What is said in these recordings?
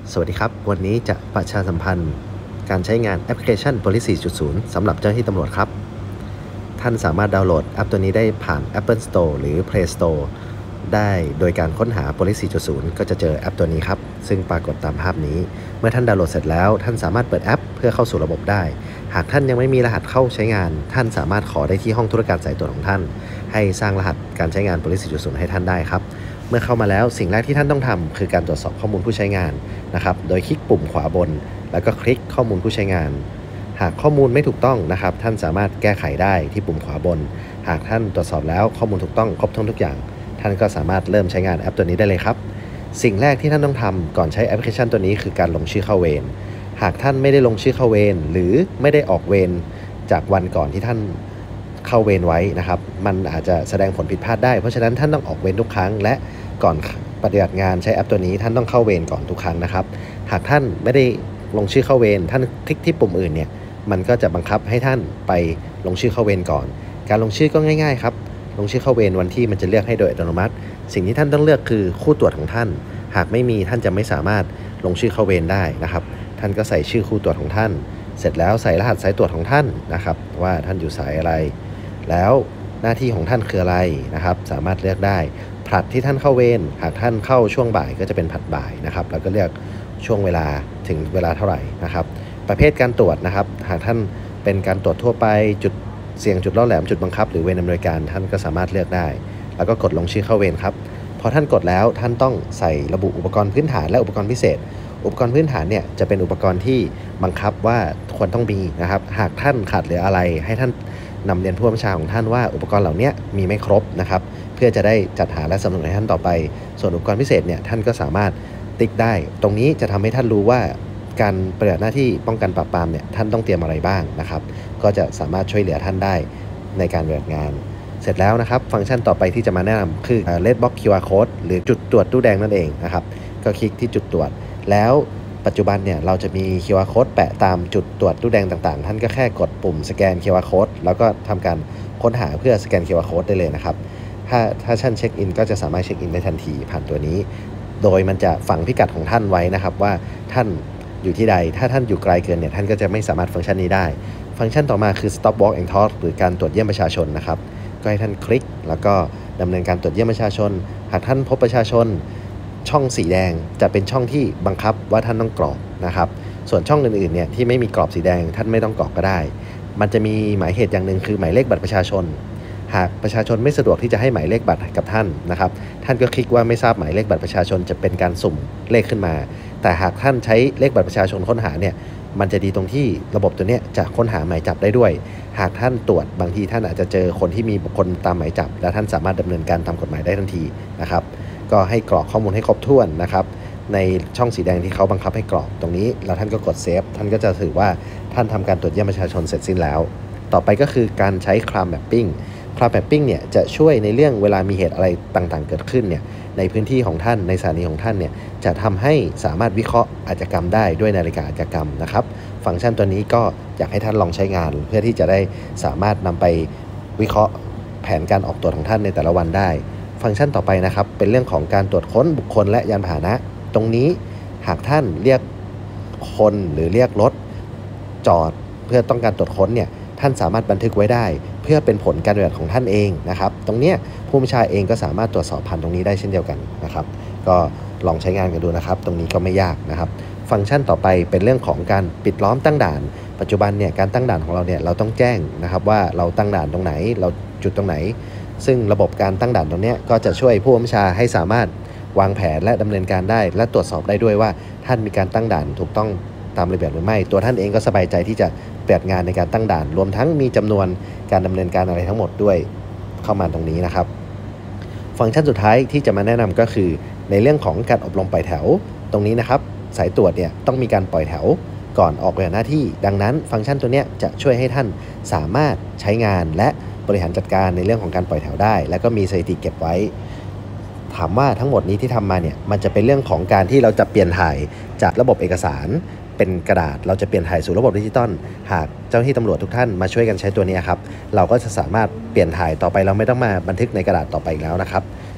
สวัสดีครับวันนี้จะประชาสัมพันธ์การใช้งานแอปพลิเคชัน Police 4.0 สำหรับเจ้าหน้าที่ตำรวจครับท่านสามารถดาวน์โหลดแอปตัวนี้ได้ผ่าน Apple Store หรือ Play Store ได้โดยการค้นหา Police 4.0 ก็จะเจอแอปตัวนี้ครับซึ่งปรากฏตามภาพนี้เมื่อท่านดาวน์โหลดเสร็จแล้วท่านสามารถเปิดแอปเพื่อเข้าสู่ระบบได้หากท่านยังไม่มีรหัสเข้าใช้งานท่านสามารถขอได้ที่ห้องธุรการสายตรวจของท่านให้สร้างรหัสการใช้งาน Police 4.0 ให้ท่านได้ครับเมื่อเข้ามาแล้วสิ่งแรกที่ท่านต้องทำคือการตรวจสอบข้อมูลผู้ใช้งานนะครับโดยคลิกปุ่มขวาบนแล้วก็คลิกข้อมูลผู้ใช้งานหากข้อมูลไม่ถูกต้องนะครับท่านสามารถแก้ไขได้ที่ปุ่มขวาบนหากท่านตรวจสอบแล้วข้อมูลถูกต้องครบถ้วนทุกอย่างท่านก็สามารถเริ่มใช้งานแอปตัวนี้ได้เลยครับสิ่งแรกที่ท่านต้องทำก่อนใช้แอปพลิเคชันตัวนี้คือการลงชื่อเข้าเวรหากท่านไม่ได้ลงชื่อเข้าเวรหรือไม่ได้ออกเวรจากวันก่อนที่ท่านเข้าเวรไว้นะครับมันอาจจะแสดงผลผิดพลาดได้เพราะฉะนั้นท่านต้องออกเวรทุกครั้งและก่อนปฏิบัติงานใช้แอปตัวนี้ท่านต้องเข้าเวรก่อนทุกครั้งนะครับหากท่านไม่ได้ลงชื่อเข้าเวรท่านคลิกที่ปุ่มอื่นเนี่ยมันก็จะบังคับให้ท่านไปลงชื่อเข้าเวรก่อนการลงชื่อก็ง่ายๆครับลงชื่อเข้าเวรวันที่มันจะเลือกให้โดยอัตโนมัติสิ่งที่ท่านต้องเลือกคือคู่ตรวจของท่านหากไม่มีท่านจะไม่สามารถลงชื่อเข้าเวรได้นะครับท่านก็ใส่ชื่อคู่ตรวจของท่านเสร็จแล้วใส่รหัสสายตรวจของท่านนะครับว่าท่านอยู่สายอะไรแล้วหน้าที่ของท่านคืออะไรนะครับสามารถเลือกได้ผลัดที่ท่านเข้าเวรหากท่านเข้าช่วงบ่ายก็จะเป็นผลัดบ่ายนะครับแล้วก็เลือกช่วงเวลาถึงเวลาเท่าไหร่นะครับประเภทการตรวจนะครับหากท่านเป็นการตรวจทั่วไปจุดเสี่ยงจุดล่อแหลมจุดบังคับหรือเวรอำนวยการท่านก็สามารถเลือกได้แล้วก็กดลงชื่อเข้าเวรครับพอท่านกดแล้วท่านต้องใส่ระบุอุปกรณ์พื้นฐานและอุปกรณ์พิเศษอุปกรณ์พื้นฐานเนี่ยจะเป็นอุปกรณ์ที่บังคับว่าควรต้องมีนะครับหากท่านขาดเหลืออะไรให้ท่านนำเรียนผู้บัญชาของท่านว่าอุปกรณ์เหล่านี้มีไม่ครบนะครับเพื่อจะได้จัดหาและสนับสนุนให้ท่านต่อไปส่วนอุปกรณ์พิเศษเนี่ยท่านก็สามารถติ๊กได้ตรงนี้จะทำให้ท่านรู้ว่าการปฏิบัติหน้าที่ป้องกันปราบปรามเนี่ยท่านต้องเตรียมอะไรบ้างนะครับก็จะสามารถช่วยเหลือท่านได้ในการปฏิบัติงานเสร็จแล้วนะครับฟังก์ชันต่อไปที่จะมาแนะนำคือ Red Box QR Code หรือจุดตรวจตู้แดงนั่นเองนะครับก็คลิกที่จุดตรวจแล้วปัจจุบันเนี่ยเราจะมี QR Code แปะตามจุดตรวจตู้แดงต่างๆท่านก็แค่กดปุ่มสแกน QR Code แล้วก็ทำการค้นหาเพื่อสแกน QR Code ได้เลยนะครับถ้าท่านเช็คอินก็จะสามารถเช็คอินได้ทันทีผ่านตัวนี้โดยมันจะฝังพิกัดของท่านไว้นะครับว่าท่านอยู่ที่ใดถ้าท่านอยู่ไกลเกินเนี่ยท่านก็จะไม่สามารถฟังก์ชันนี้ได้ฟังก์ชันต่อมาคือ Stop Walk and Talk หรือการตรวจเยี่ยมประชาชนนะครับก็ให้ท่านคลิกแล้วก็ดำเนินการตรวจเยี่ยมประชาชนหากท่านพบประชาชนช่องสีแดงจะเป็นช่องที่บังคับว่าท่านต้องกรอกนะครับส่วนช่องอื่นๆเนี่ยที่ไม่มีกรอบสีแดงท่านไม่ต้องกรอกก็ได้มันจะมีหมายเหตุอย่างหนึ่งคือหมายเลขบัตรประชาชนหากประชาชนไม่สะดวกที่จะให้หมายเลขบัตรกับท่านนะครับท่านก็คลิกว่าไม่ทราบหมายเลขบัตรประชาชนจะเป็นการสุ่มเลขขึ้นมาแต่หากท่านใช้เลขบัตรประชาชนค้นหาเนี่ยมันจะดีตรงที่ระบบตัวนี้จะค้นหาหมายจับได้ด้วยหากท่านตรวจบางทีท่านอาจจะเจอคนที่มีบุคคลตามหมายจับและท่านสามารถดำเนินการตามกฎหมายได้ทันทีนะครับก็ให้กรอกข้อมูลให้ครบถ้วนนะครับในช่องสีแดงที่เขาบังคับให้กรอกตรงนี้แล้วท่านก็กดเซฟท่านก็จะถือว่าท่านทำการตรวจเยี่ยมประชาชนเสร็จสิ้นแล้วต่อไปก็คือการใช้ Crime Mapping Crime Mapping เนี่ยจะช่วยในเรื่องเวลามีเหตุอะไรต่างๆเกิดขึ้นเนี่ยในพื้นที่ของท่านในสถานีของท่านเนี่ยจะทำให้สามารถวิเคราะห์อาชญากรรมได้ด้วยนาฬิกาอาชญากรรมนะครับฟังก์ชันตัวนี้ก็อยากให้ท่านลองใช้งานเพื่อที่จะได้สามารถนำไปวิเคราะห์แผนการออกตรวจของท่านในแต่ละวันได้ฟังก์ชันต่อไปนะครับเป็นเรื่องของการตรวจค้นบุคคลและยานพาหนะตรงนี้หากท่านเรียกคนหรือเรียกรถจอดเพื่อต้องการตรวจค้นเนี่ยท่านสามารถบันทึกไว้ได้เพื่อเป็นผลการปฏิบัติของท่านเองนะครับตรงนี้ผู้บัญชาเองก็สามารถตรวจสอบผ่านตรงนี้ได้เช่นเดียวกันนะครับก็ลองใช้งานกันดูนะครับตรงนี้ก็ไม่ยากนะครับฟังก์ชันต่อไปเป็นเรื่องของการปิดล้อมตั้งด่านปัจจุบันเนี่ยการตั้งด่านของเราเนี่ยเราต้องแจ้งนะครับว่าเราตั้งด่านตรงไหนเราจุดตรงไหนซึ่งระบบการตั้งด่านตรงนี้ก็จะช่วยผู้บัญชาให้สามารถวางแผนและดำเนินการได้และตรวจสอบได้ด้วยว่าท่านมีการตั้งด่านถูกต้องตามระเบียบหรือไม่ตัวท่านเองก็สบายใจที่จะปฏิบัติงานในการตั้งด่านรวมทั้งมีจำนวนการดำเนินการอะไรทั้งหมดด้วยเข้ามาตรงนี้นะครับฟังก์ชันสุดท้ายที่จะมาแนะนำก็คือในเรื่องของการอบรมปล่อยแถวตรงนี้นะครับสายตรวจเนี่ยต้องมีการปล่อยแถวก่อนออกปฏิบัติหน้าที่ดังนั้นฟังก์ชันตัวนี้จะช่วยให้ท่านสามารถใช้งานและบริหารจัดการในเรื่องของการปล่อยแถวได้และก็มีสถิติเก็บไว้ถามว่าทั้งหมดนี้ที่ทำมาเนี่ยมันจะเป็นเรื่องของการที่เราจะเปลี่ยนถ่ายจากระบบเอกสารเป็นกระดาษเราจะเปลี่ยนถ่ายสู่ระบบดิจิตอลหากเจ้าหน้าที่ตำรวจทุกท่านมาช่วยกันใช้ตัวนี้ครับเราก็จะสามารถเปลี่ยนถ่ายต่อไปเราไม่ต้องมาบันทึกในกระดาษต่อไปอีกแล้วนะครับ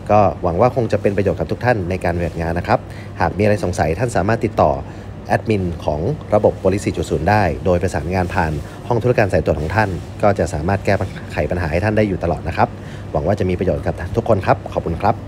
ก็หวังว่าคงจะเป็นประโยชน์กับทุกท่านในการปฏิบัติงานนะครับหากมีอะไรสงสัยท่านสามารถติดต่อแอดมินของระบบ Police 4.0 ได้โดยประสานงานผ่านห้องธุรการสายตรวจของท่านก็จะสามารถแก้ไขปัญหาให้ท่านได้อยู่ตลอดนะครับหวังว่าจะมีประโยชน์กับทุกคนครับขอบคุณครับ